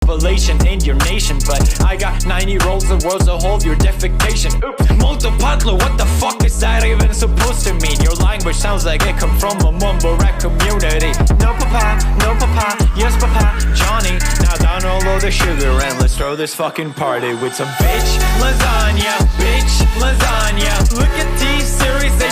population in your nation, but I got 90 rolls of worlds to hold your defecation. Oops, multipatlo, what the fuck is that even supposed to mean? Your language sounds like it come from a mumble rap community. No papa, yes papa, Johnny. Now download the sugar and let's throw this fucking party with some bitch lasagna, bitch lasagna. Look at T-Series